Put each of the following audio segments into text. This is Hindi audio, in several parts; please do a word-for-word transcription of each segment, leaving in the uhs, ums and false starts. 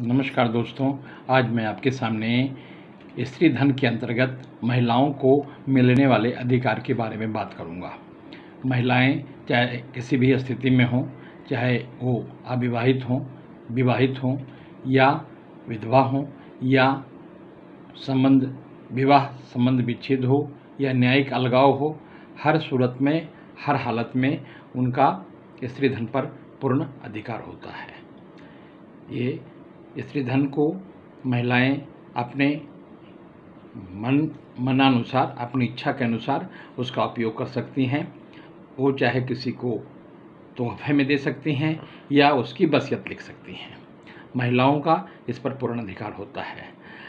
नमस्कार दोस्तों, आज मैं आपके सामने स्त्री धन के अंतर्गत महिलाओं को मिलने वाले अधिकार के बारे में बात करूंगा। महिलाएं चाहे किसी भी स्थिति में हों, चाहे वो अविवाहित हों, विवाहित हों या विधवा हों या संबंध विवाह संबंध विच्छेद हो या न्यायिक अलगाव हो, हर सूरत में, हर हालत में उनका स्त्री धन पर पूर्ण अधिकार होता है। ये स्त्री धन को महिलाएं अपने मन मनानुसार, अपनी इच्छा के अनुसार उसका उपयोग कर सकती हैं। वो चाहे किसी को तोहफे में दे सकती हैं या उसकी वसीयत लिख सकती हैं। महिलाओं का इस पर पूर्ण अधिकार होता है।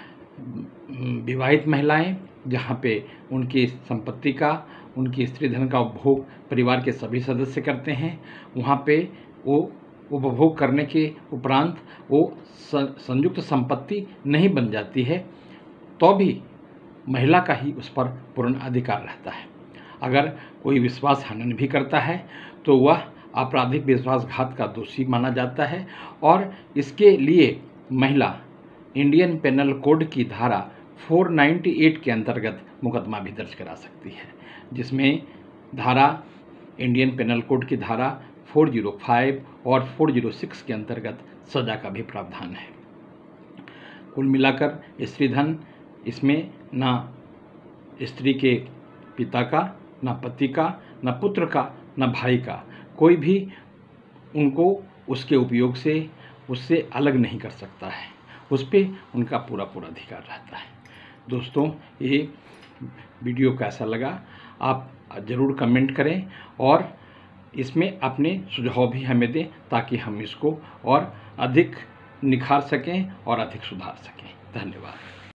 विवाहित महिलाएं, जहाँ पे उनकी संपत्ति का, उनकी स्त्री धन का उपभोग परिवार के सभी सदस्य करते हैं, वहाँ पे वो उपभोग करने के उपरांत वो संयुक्त संपत्ति नहीं बन जाती है, तो भी महिला का ही उस पर पूर्ण अधिकार रहता है। अगर कोई विश्वास हनन भी करता है तो वह आपराधिक विश्वासघात का दोषी माना जाता है और इसके लिए महिला इंडियन पेनल कोड की धारा चार सौ अट्ठानवे के अंतर्गत मुकदमा भी दर्ज करा सकती है, जिसमें धारा इंडियन पेनल कोड की धारा चार सौ पाँच और चार सौ छह के अंतर्गत सजा का भी प्रावधान है। कुल मिलाकर स्त्री धन, इसमें ना स्त्री के पिता का, ना पति का, ना पुत्र का, ना भाई का, कोई भी उनको उसके उपयोग से उससे अलग नहीं कर सकता है। उस पर उनका पूरा पूरा अधिकार रहता है। दोस्तों, ये वीडियो कैसा लगा आप ज़रूर कमेंट करें और इसमें अपने सुझाव भी हमें दें, ताकि हम इसको और अधिक निखार सकें और अधिक सुधार सकें। धन्यवाद।